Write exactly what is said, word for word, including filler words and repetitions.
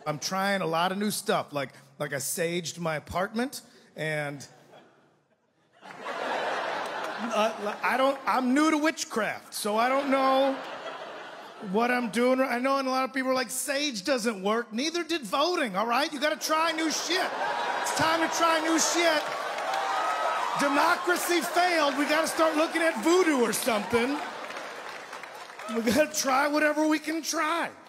I'm trying a lot of new stuff. Like, like I saged my apartment, and uh, I don't. I'm new to witchcraft, so I don't know what I'm doing. I know, and a lot of people are like, sage doesn't work. Neither did voting. All right, you got to try new shit. It's time to try new shit. Democracy failed. We got to start looking at voodoo or something. We got to try whatever we can try.